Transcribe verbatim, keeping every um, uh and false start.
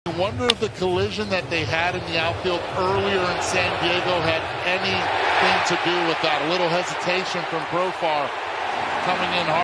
I wonder if the collision that they had in the outfield earlier in San Diego had anything to do with that. A little hesitation from Profar coming in hard.